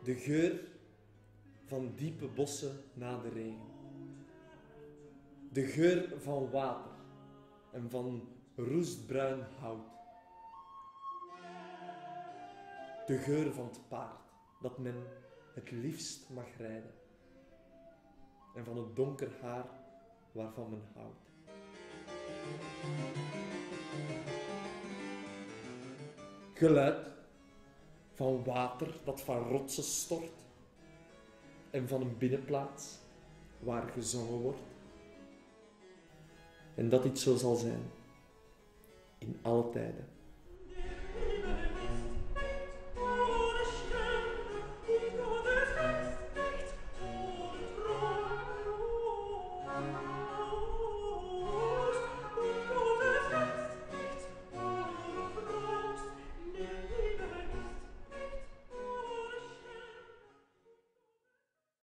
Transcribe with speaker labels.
Speaker 1: De geur van diepe bossen na de regen. De geur van water en van roestbruin hout. De geur van het paard dat men het liefst mag rijden. En van het donker haar waarvan men houdt. Geluid van water dat van rotsen stort. En van een binnenplaats waar gezongen wordt. En dat dit zo zal zijn in alle tijden.